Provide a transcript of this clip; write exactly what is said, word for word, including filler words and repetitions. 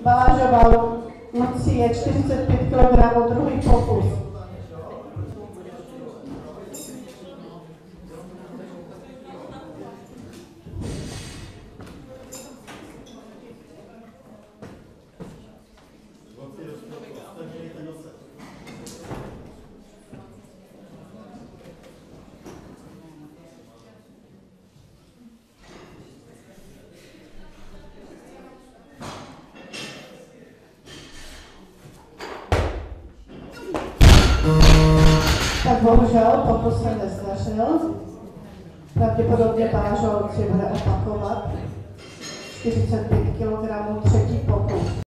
Balážová Lucie čtyřicet pět kilogramů, druhý pokus. Tak bohužel pokus se nezdařil. Pravděpodobně Balážová Lucie bude opakovat čtyřicet pět kilogramů, třetí pokus.